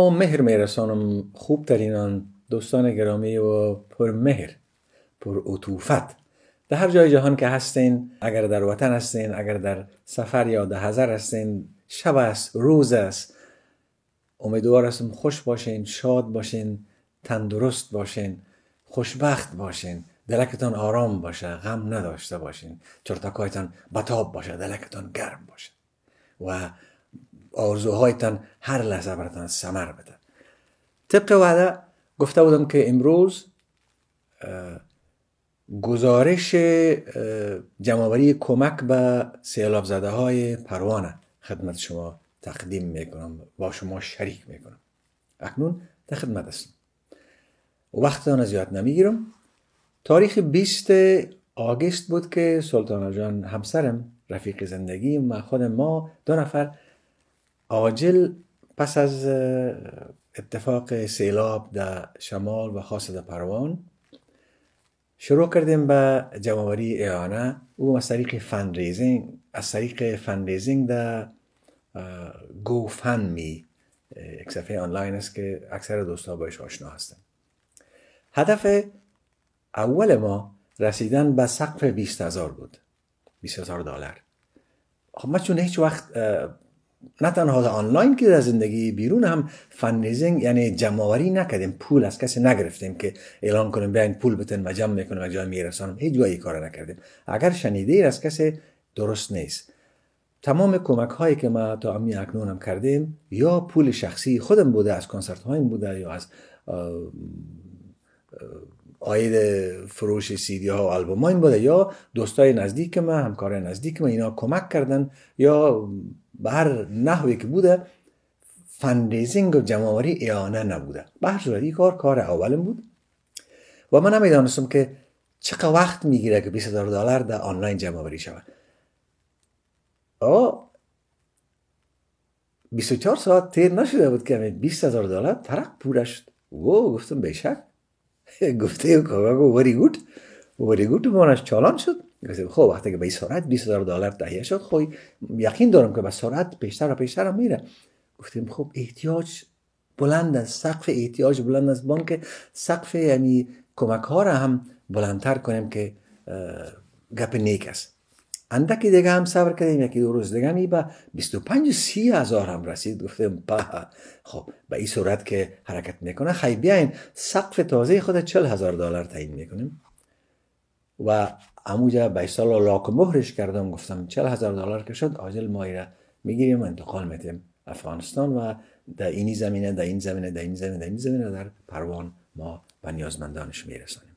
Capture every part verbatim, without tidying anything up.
سلام و مهر میرسانم خوب ترینان دوستان گرامی و پر مهر پر عطوفت در هر جای جهان که هستین، اگر در وطن هستین، اگر در سفر یا در حضر هستین، شب است، روز است، امیدوار هستم خوش باشین، شاد باشین، تندرست باشین، خوشبخت باشین، دلکتان آرام باشه، غم نداشته باشین، چرتکایتان بتاب باشه، دلکتان گرم باشه و آرزوهایتان هر لحظه براتان ثمر بده. طبق وعده گفته بودم که امروز گزارش جمع‌آوری کمک به سیلاب زده های پروانه خدمت شما تقدیم میکنم، با شما شریک میکنم. اکنون در خدمت هستم. وقتتان زیاد نمیگیرم. تاریخ بیست آگوست بود که سلطانه جان همسرم، رفیق زندگیم و خود ما دو نفر عاجل پس از اتفاق سیلاب در شمال و خاص در پروان شروع کردیم به جمع‌آوری اعانه، او از طریق فندریزینگ از طریق فندریزینگ در گوفندمی، یک صفحه آنلاین است که اکثر دوستا باش آشنا هستن. هدف اول ما رسیدن به سقف بیست هزار بود، بیست هزار دلار. خب ما چون هیچ وقت نه تنها در آنلاین که در زندگی بیرون هم فندریزینگ یعنی جمع‌آوری نکردیم، پول از کسی نگرفتیم که اعلان کنیم بیاین پول بتن و جمع میکنیم و جای میرسانم، هیچ جایی کار نکردیم. اگر شنیدید از کسی درست نیست. تمام کمک هایی که ما تا امی اکنون هم کردیم یا پول شخصی خودم بوده، از کنسرت هایم بوده، یا از آید فروش سیدی ها و آلبوم هایم بوده، یا دوستای نزدیک ما، همکارای نزدیک ما، اینا کمک کردن، یا به هر نحوی که بوده فندریزینگ و جمع‌آوری اعانه نبوده. به هر صورت این کار کار اولم بود و من نمیدانستم که چقدر وقت میگیره که بیست هزار دلار در آنلاین جمع‌آوری شود. آه بیست و چهار ساعت تیر نشده بود که بیست هزار دلار ترق پوره شد. و گفتم بیشک. گفته کاغا وری گود وری گود مانش چالان شد. گفتم خب وقتی که به سرعت بیست هزار دلار تهیه شد، خب یقین دارم که به سرعت پیشتر و پیشتر هم میره. گفتم خب احتیاج بلند است، سقف احتیاج بلند است، بانک سقف یعنی کمک ها را هم بلندتر کنیم که گپ نیک است. اندکی دیگه هم صبر کردیم، یکی دو روز دیگه می به بیست و پنج سی هزار هم رسید. گفتم با خب به این صورت که حرکت میکنه، خیلی بیاین سقف تازه خود چل هزار دلار تعیین میکنیم و اموجا به سال لاک مهرش کردم. گفتم چل هزار دلار که شد، عاجل مایره میگیریم و انتقال میتیم افغانستان و در اینی زمینه در این زمینه در این زمینه در این زمینه در پروان ما به نیازمندانش میرسانیم.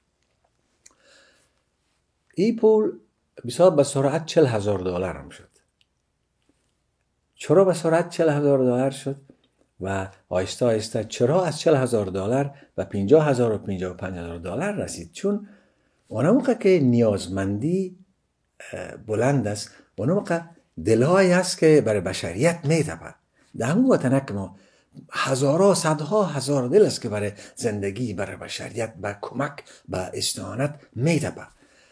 این پول بسیار به سرعت چل هزار دلار هم شد. چرا به سرعت چل هزار دلار شد و آهسته آهسته چرا از چل هزار دلار و پنجاه هزار و پنجاه و پنج هزار دلار رسید؟ چون اون موقع که نیازمندی بلند است، اون موقع دلهایی هست که برای بشریت میتپه. در همون وطنه که ما هزارها صدها هزار دل است که برای زندگی، برای بشریت، به کمک، به استعانت میتپه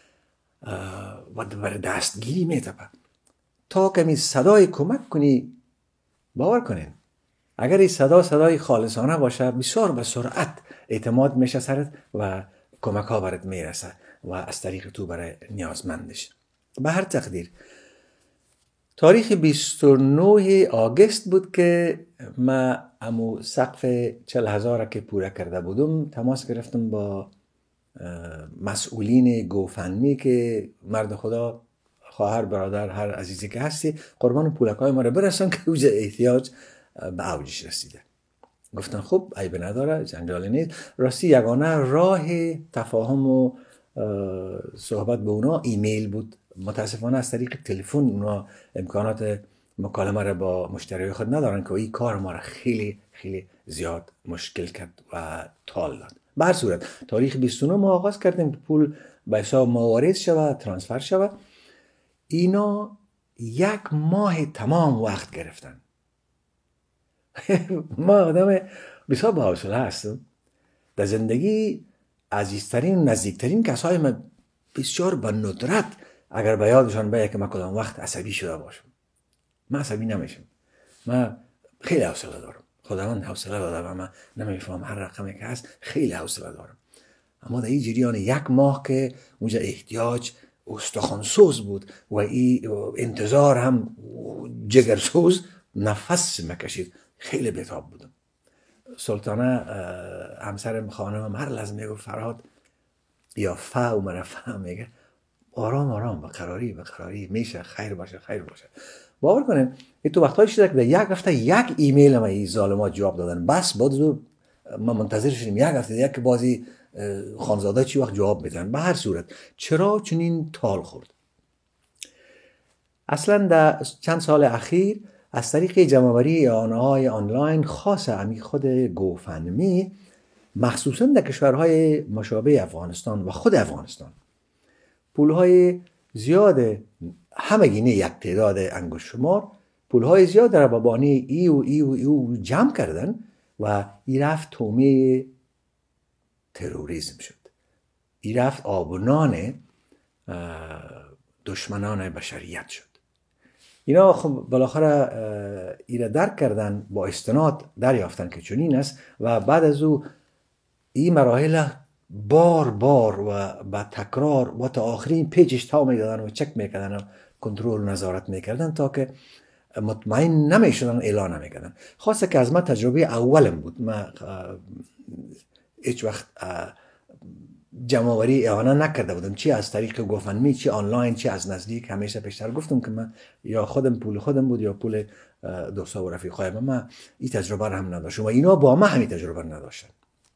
و برای دستگیری میتپه. تا کمی صدای کمک کنی، باور کنین اگر این صدا صدای خالصانه باشه، بسیار به سرعت اعتماد میشه سرت و کمک ها برات میرسه و از طریق تو برای نیازمندش. به هر تقدیر تاریخ بیست و نه آگوست بود که ما امو سقف چل هزار که پوره کرده بودم تماس گرفتم با مسئولین گوفندمی که مرد خدا، خواهر، برادر، هر عزیزی که هستی، قربان پولکای ما رو برسن که اوج احتیاج به اوجش رسیده. گفتن خب عیب نداره، جنجالی نیست. راستی یگانه راه تفاهم و صحبت به اونا ایمیل بود. متاسفانه از طریق تلفن اونا امکانات مکالمه را با مشتری خود ندارن که این کار ما را خیلی خیلی زیاد مشکل کرد و طال داد. به هر صورت تاریخ بیست و نه ما آغاز کردیم که پول به حساب ما وارد شود، ترانسفر شود. اینا یک ماه تمام وقت گرفتن. ما آدم بسیار با حوصله هستم. در زندگی عزیزترین و نزدیکترین کسای من بسیار به ندرت اگر به یادشان بیاید که من کدام وقت عصبی شده باشم. من عصبی نمیشم. من خیلی حوصله دارم. خداوند حوصله داده و من نمیفهم هر رقمی که هست خیلی حوصله دارم. اما در این جریان یک ماه که اونجا احتیاج استخوانسوز بود و این انتظار هم جگرسوز، نفس مکشید، خیلی بیتاب بودم. سلطانه همسر خانمم هر لحظه میگه فرهاد یا فا و مرفا، میگه آرام آرام به قراری به قراری میشه، خیر باشه خیر باشه. باور کنین این تو وقتایی شده که در یک هفته یک ایمیل ما این ظالمات جواب دادن، بس بعد ما منتظر شدیم یک هفته یک که بازی خانزاده چی وقت جواب میدن. به هر صورت چرا چنین تال خورد؟ اصلا در چند سال اخیر از طریق جمع‌آوری آنهای آنلاین خاص امی خود گوفندمی، مخصوصا در کشورهای مشابه افغانستان و خود افغانستان، پولهای زیاد همگینه یک تعداد انگشت شمار پولهای زیاد در بابانی ای و ای و ای و جمع کردن و ای رفت تومه تروریسم شد. ای رفت آبونان دشمنان بشریت شد. اینا خب بالاخره ایره درک کردن، با استناد دریافتن که چنین است و بعد از او این مراحل بار بار و با تکرار و تا آخرین پیجش تا میدادن و چک میکردن و کنترل نظارت میکردن تا که مطمئن نمیشدن اعلان نمیکردن. خاصه که از من تجربه اولم بود، من هیچ وقت جمع‌آوری اعانه نکرده بودم، چی از طریق گوفندمی، چی آنلاین، چی از نزدیک. همیشه پیشتر گفتم که من یا خودم پول خودم بود یا پول دوستا و رفیقای من. من این تجربه رو هم نداشتم و اینا با من همین تجربه رو نداشتن.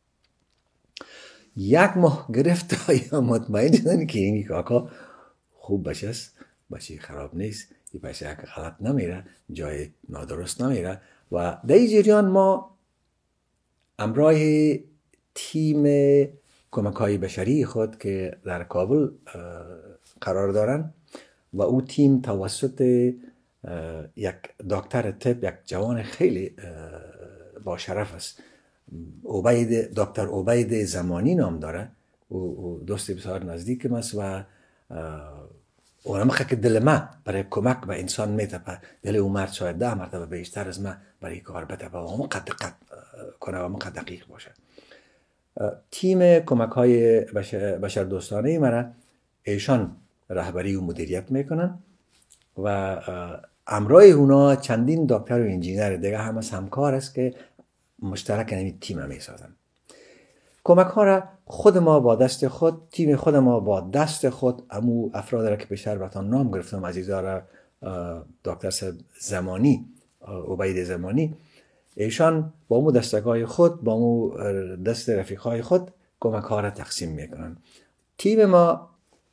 یک ماه گرفت تا مطمئن شدن که این کاکا خوب بچه است، بچه خراب نیست، این بچه که غلط نمیره، جای نادرست نمیره. و در این جریان ما همراه تیم کمک‌های بشری خود که در کابل قرار دارن و او تیم توسط یک دکتر طب، یک جوان خیلی با شرف است، عبید دکتر عبید زمانی نام داره، او دوست بسیار نزدیک است و اونم که دل من برای کمک به انسان میتپه، دل او مرد شاید ده مرتبه بیشتر از من برای کار بتپه و همون قد دقت کنه و همون قد دقیق باشه. تیم کمک های بشر, بشر دوستانه مرا ایشان رهبری و مدیریت میکنن و همراه اونا چندین دکتر و انجینیر دیگه هم از همکار است که مشترک نمی تیم میسازن. کمک ها را خود ما با دست خود، تیم خود ما با دست خود، امو افراد را که پیشتر براتون نام گرفتم، عزیزا را، دکتر زمانی، عبید زمانی، ایشان با امو دستگاه خود، با امو دست رفیقای خود کمک ها را تقسیم میکنن. تیم ما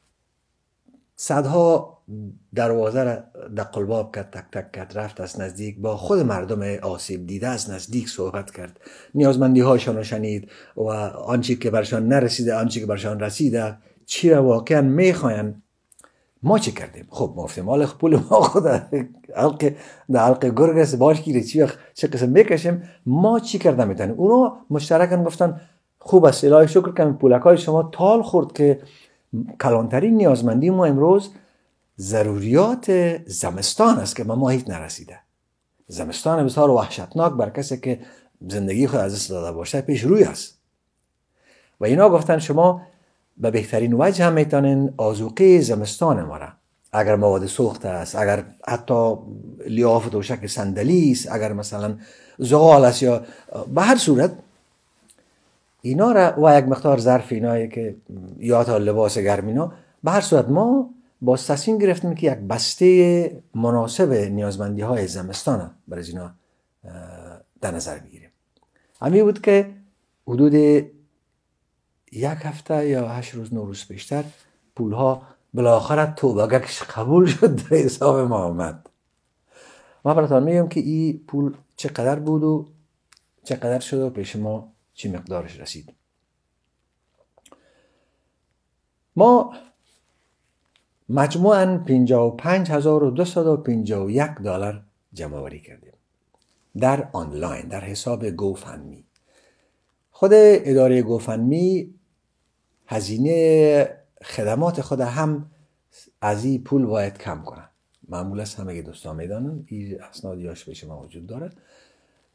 صدها دروازه را دقلباب کرد، تک تک کرد، رفت از نزدیک با خود مردم آسیب دیده از نزدیک صحبت کرد، نیازمندی هاشان را شنید و آنچه که برشان نرسیده، آنچه که برشان رسیده، چی را واقعا میخواین. ما چی کردیم؟ خب ما گفتیم مال پول ما خود حلقه در حلقه گرگ است، باش گیره چی چه قسم میکشیم. ما چی کردن میتونیم؟ اونا مشترکاً گفتن خوب است، الهی شکر که پولکای شما تال خورد که کلانترین نیازمندی ما امروز ضروریات زمستان است که ما ما هیچ نرسیده. زمستان بسیار وحشتناک بر کسی که زندگی خود از دست داده باشه پیش روی است. و اینا گفتن شما به بهترین وجه هم میتونین آذوقه زمستان ما را، اگر مواد سوخت است، اگر حتی لیافت و شکل صندلی است، اگر مثلا زغال است، یا به هر صورت اینا را و یک مقدار ظرف اینایی که یا تا لباس گرم اینا، به هر صورت ما با تصمیم گرفتیم که یک بسته مناسب نیازمندی های زمستان برای اینا در نظر بگیریم. همین بود که حدود یک هفته یا هشت روز نو روز پیشتر پولها بالاخره توبگکش قبول شد در حساب ما آمد. ما براتون میگم که این پول چقدر بود و چقدر شد و پیش ما چی مقدارش رسید. ما مجموعاً پنجاه و پنج هزار و دویست و پنجاه و یک دلار جمع آوری کردیم در آنلاین، در حساب گوفندمی. خود اداره گوفندمی هزینه خدمات خود هم از این پول باید کم کنه. معمول است همه دوستان میدانن، این اسنادیاش به شما وجود داره.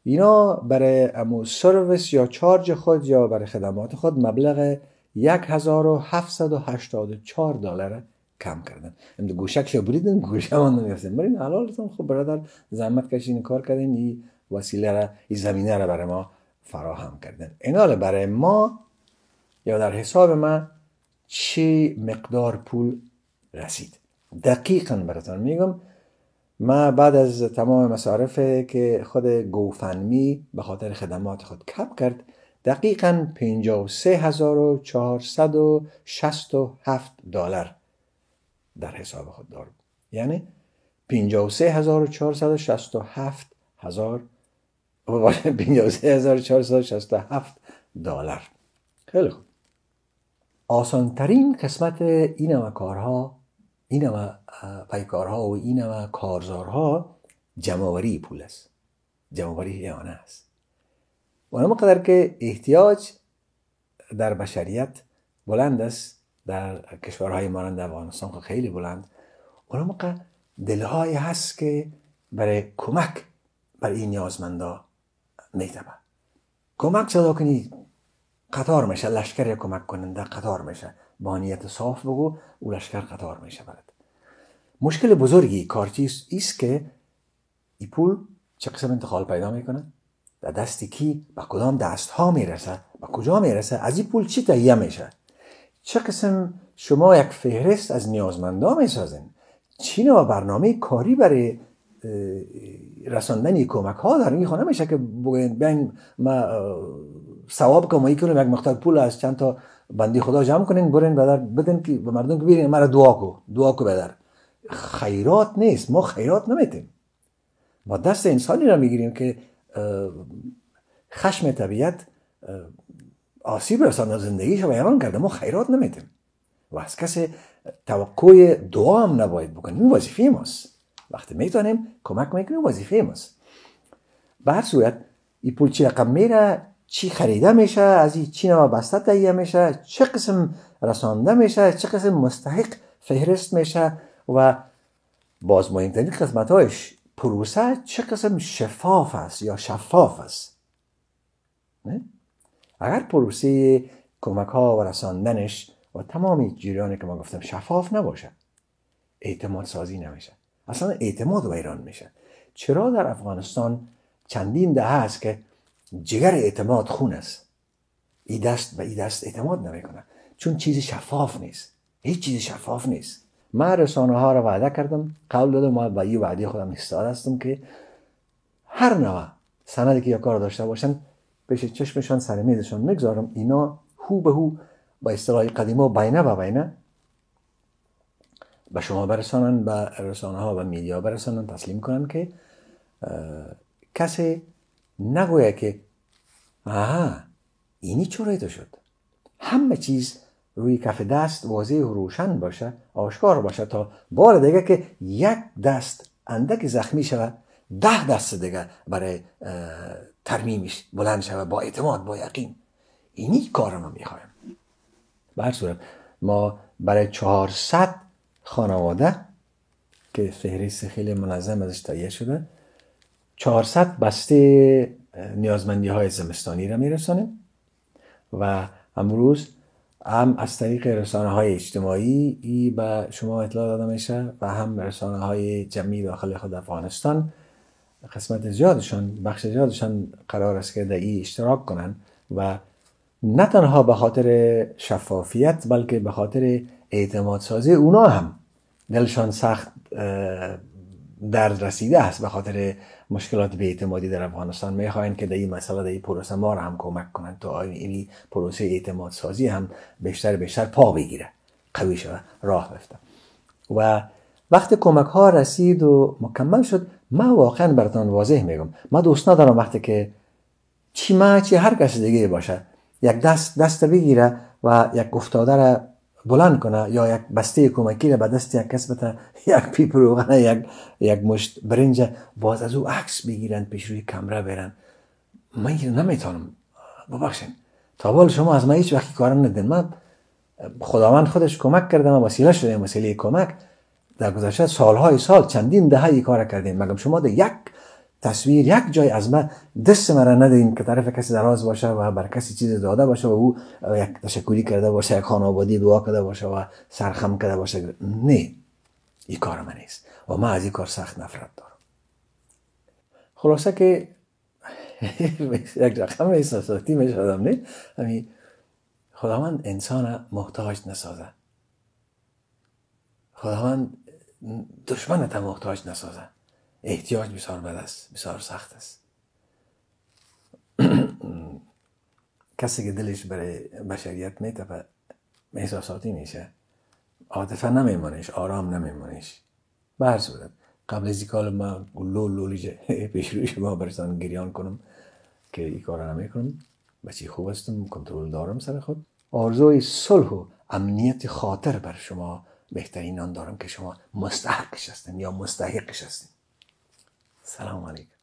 اینا برای امو سرویس یا چارج خود یا برای خدمات خود مبلغ یک هزار و هفتصد و هشتاد و چهار دلار کم کردن. امد گوشک شو بریدن گوشه من نمیفتن برین حلالتون. خب برادر زحمت کشین کار کردین، این وسیله را، این زمینه را برای ما فراهم کردن. اینا برای ما یا در حساب من چه مقدار پول رسید دقیقا براتون میگم. ما بعد از تمام مصارف که خود گوفنمی به خاطر خدمات خود کپ کرد، دقیقا پنجاه و سه هزار و چهارصد و شصت و هفت دلار در حساب خود دارم. یعنی پنجاه و سه هزار و چهارصد و شصت و هفت هزار پنجاه و سه هزار و چهارصد و شصت و هفت دلار. خیلی خوب. آسانترین قسمت این و کارها، این و پیکارها و این و کارزارها جمع‌آوری پول است، جمع‌آوری اعانه است. و اما قدر که احتیاج در بشریت بلند است، در کشورهای مانند افغانستان خیلی بلند، و اما دلهایی هست که برای کمک برای این نیازمندا میتبه. کمک صدا کنی قطار میشه، لشکر کمک کننده قطار میشه، با نیت صاف بگو او لشکر قطار میشه برد. مشکل بزرگی کارچی ایست که این پول چه قسم انتقال پیدا میکنه، در دستی کی، با کدام دست ها میرسه، با کجا میرسه، از این پول چی تهیه میشه، چه قسم شما یک فهرست از نیازمندا میسازین، چی نوع برنامه کاری برای رساندن کمک ها دارین. این خانه میشه که بگین ما ثواب کمایی کنیم، یک مقدار پول از چند تا بندی خدا جمع کنین برین بدر بدن که به مردم که بیرین مرا دعا کو دعا کو بدر. خیرات نیست، ما خیرات نمیتیم، ما دست انسانی را میگیریم که خشم طبیعت آسیب رسانده زندگیش رو ویران کرده. ما خیرات نمیتیم و از کسی توقع دعا هم نباید بکنیم. این وظیفه ماست، وقتی میتونیم کمک میکنیم وظیفه ماست. به هر صورت این پول چی رقم میره، چی خریده میشه، از این چی نوع بسته تهیه میشه، چه قسم رسانده میشه، چه قسم مستحق فهرست میشه و باز مهمترین قسمتایش پروسه چه قسم شفاف است یا شفاف است. نه؟ اگر پروسه کمک ها و رساندنش و تمامی جریانی که ما گفتم شفاف نباشه، اعتماد سازی نمیشه، اصلا اعتماد ویران میشه. چرا در افغانستان چندین دهه است که جگر اعتماد خون است، ای دست به ای دست اعتماد نمیکنه، چون چیزی شفاف نیست، هیچ چیزی شفاف نیست. من رسانه ها را وعده کردم، قول دادم، ما با این وعده خودم ایستاده هستم که هر نوع سندی که یا کار داشته باشن پیش چشمشان سر میزشان میگذارم، اینا هو به هو با اصطلاح قدیما بینه با بینه به شما برسانن، به رسانه ها و میدیا برسانن، تسلیم کنن که کسی نگویه که آها اینی چوریده شد. همه چیز روی کف دست واضح و روشن باشه، آشکار باشه، تا بار دیگه که یک دست اندک زخمی شود ده دست دیگه برای ترمیمش بلند شود با اعتماد، با یقین. اینی کار ما میخوایم. به هر صورت ما برای چهارصد خانواده که فهرست خیلی منظم ازش تهیه شده، چهارصد بسته نیازمندی های زمستانی را میرسانیم و امروز هم از طریق رسانه های اجتماعی ای به شما اطلاع داده میشه و هم رسانه های جمعی داخل خود افغانستان قسمت زیادشان، بخش زیادشان قرار است که در ای اشتراک کنن و نه تنها به خاطر شفافیت بلکه به خاطر اعتماد سازی اونا هم دلشان سخت درد رسیده است به خاطر مشکلات بی‌اعتمادی در افغانستان. میخواین که در این مسئله در این پروسه ما را هم کمک کنن تا این پروسه اعتماد سازی هم بیشتر بیشتر پا بگیره، قوی شده، راه بفته. و وقتی کمک ها رسید و مکمل شد، ما واقعا براتون واضح میگم، ما دوست ندارم وقتی که چی ما چی هر کس دیگه باشه یک دست دست بگیره و یک افتاده را بلند کنه یا یک بسته کمکی را به دست یک کس بده، یک پیپ روغن، یک یک مشت برنج، باز از او عکس بگیرن پیش روی کامera برن. من نمیتونم، ببخشید تا حالا شما از من هیچ وقتی کارم ندیدین. من خداوند خودش کمک کرده، من وسیله شدم، وسیله کمک. در گذشته سالهای سال چندین دهه این کار کردیم، مگم شما در یک تصویر یک جای از من دست مرا ندین که طرف کسی دراز باشه و بر کسی چیز داده باشه و او یک تشکری کرده باشه، یک خانوادی دعا کرده باشه و سرخم کرده باشه. نه، این کار من نیست و من از این کار سخت نفرت دارم. خلاصه که یک رقم احساساتی می شدم. نه همین خداوند انسان محتاج نسازه، خداوند دشمنت محتاج نسازه. احتیاج بسیار بد است، بسیار سخت است. کسی که دلش برای بشریت میتپه احساساتی میشه، عاطفه نمیمونش، آرام نمیمونش. به هر صورت قبل از این کال ما لول لولی پیش روی شما برسان گریان کنم که این کار نمیکنم. بچه خوب هستم، کنترل دارم سر خود. آرزوی صلح و امنیت خاطر بر شما بهترین آن دارم که شما مستحقش هستین یا مستحقش هستین. سلام علیکم.